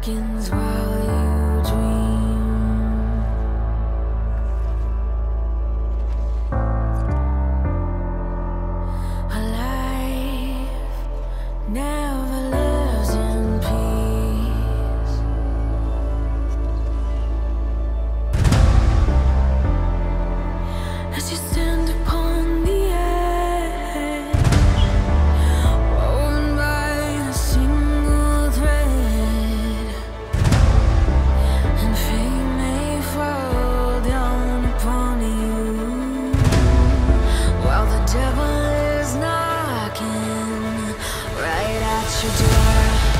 seconds while you dream. A life never lives in peace. As you stand upon the edge, woven by a single thread, and fate may fall down upon you, while the devil is knocking right at your door.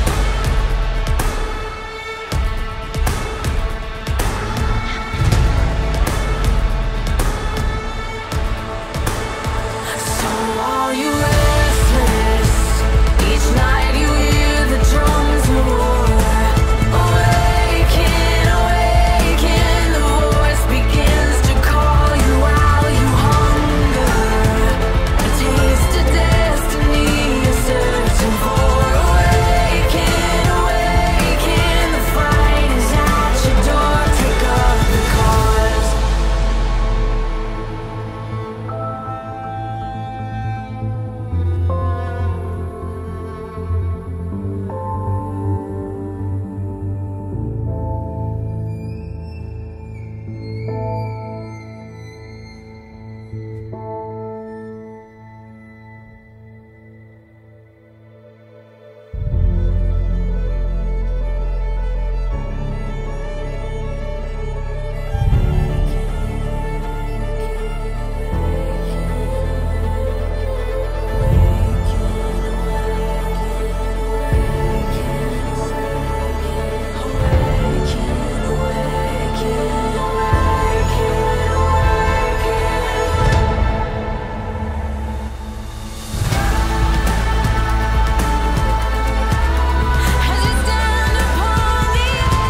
So are you restless? Each night you hear the drums roar. Awaken, awaken, the voice begins to call you while you hunger. A taste of destiny you're searching for. Awaken, awaken, the fight is at your door. Take up the cause. As you stand upon the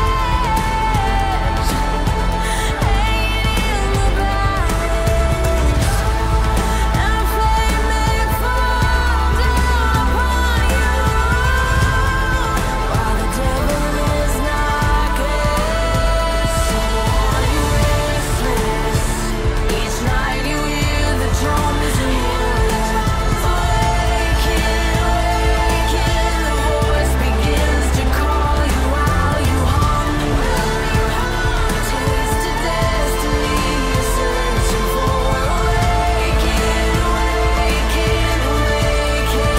edge, hanging in the balance, and flame may fall down upon you, while the devil is knocking. So are you restless? Each night you hear the drums roar. Awaken, awaken, the voice begins to call you while you hunger. A taste of destiny you're searching for. Awaken, awaken, awaken.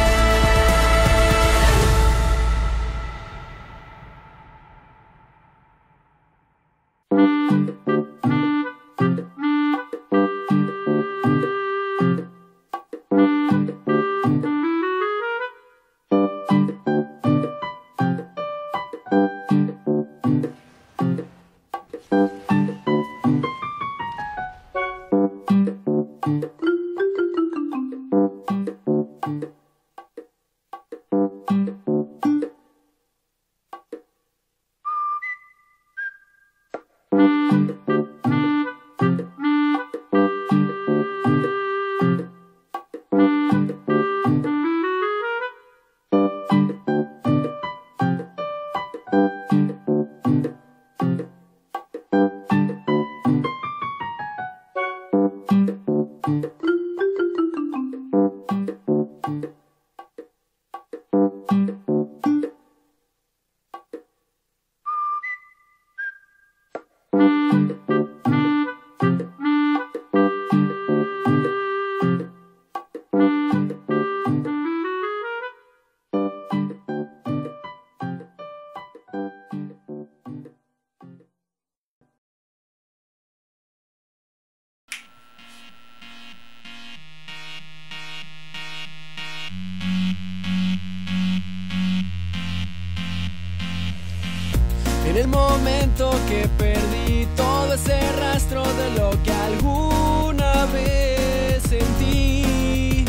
En el momento que perdí todo ese rastro de lo que alguna vez sentí,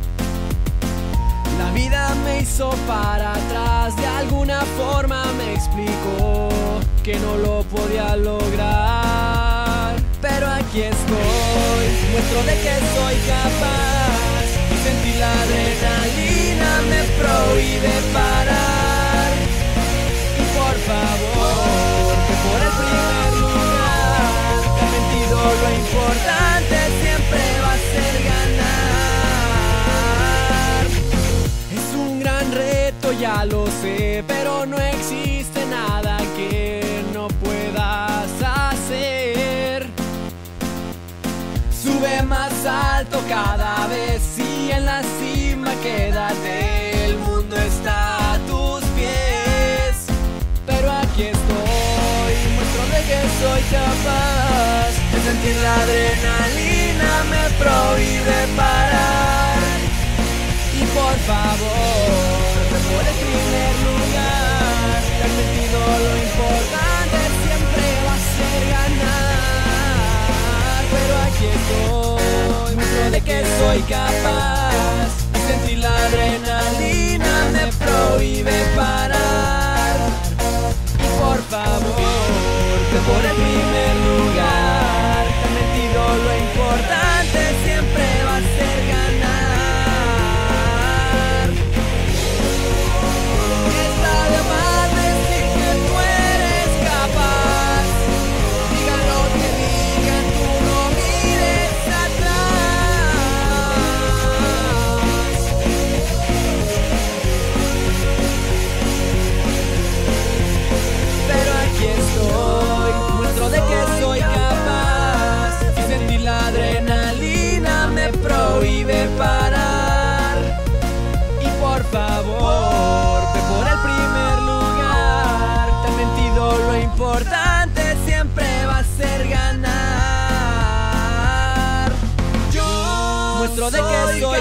la vida me hizo para atrás, de alguna forma me explicó que no lo podía lograr. Pero aquí estoy, muestro de que soy capaz, y sentir la adrenalina me prohíbe parar. Y por ya lo sé, pero no existe nada que no puedas hacer. Sube más alto cada vez y en la cima quédate, el mundo está a tus pies. Pero aquí estoy, muestro de que soy capaz de sentir la adrenalina, me prohíbe parar. Y por favor, por el primer lugar, te has metido lo importante, siempre va a ser ganar. Pero aquí estoy, muestro de que soy capaz de sentir la adrenalina, me prohíbe parar. Y por favor, que por el primer lugar, te has metido lo importante, siempre va a ser ganar. Está de más decir que tú eres capaz. Digan lo que digan, tú no mires atrás. Pero aquí estoy, muestro de que soy capaz y sentir la adrenalina me prohíbe parar. Y por favor, ve por el primer lugar, te he mentido, lo importante siempre va a ser ganar. Yo muestro de que soy